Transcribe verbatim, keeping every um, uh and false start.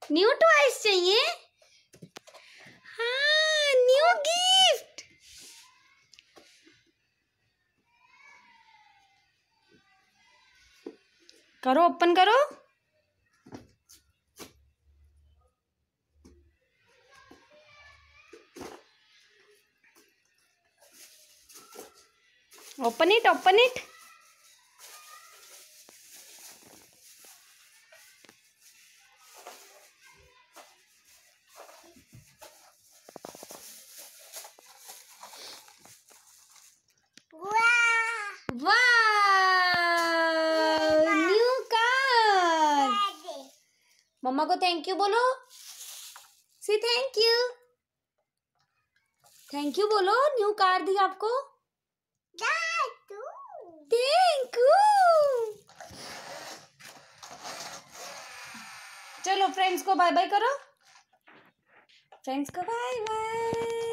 New toys चाहिए? हाँ, new gift. करो, ओपन करो। Open it, open it. वाह, न्यू कार। मम्मा को थैंक यू बोलो। See thank you. Thank you बोलो, न्यू कार दी आपको। Thank you. चलो फ्रेंड्स को बाय बाय करो। फ्रेंड्स को बाय बाय।